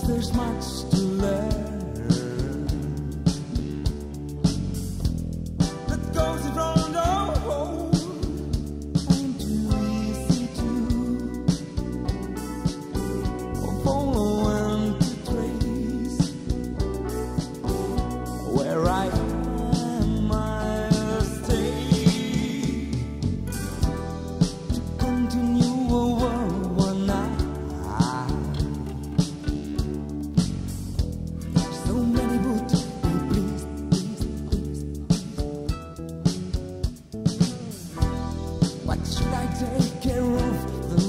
there's much to learn. That goes around the whole and too easy to follow and to trace. Where I am, I'll stay to continue a world one night. So many would be pleased, pleased. What should I take care of the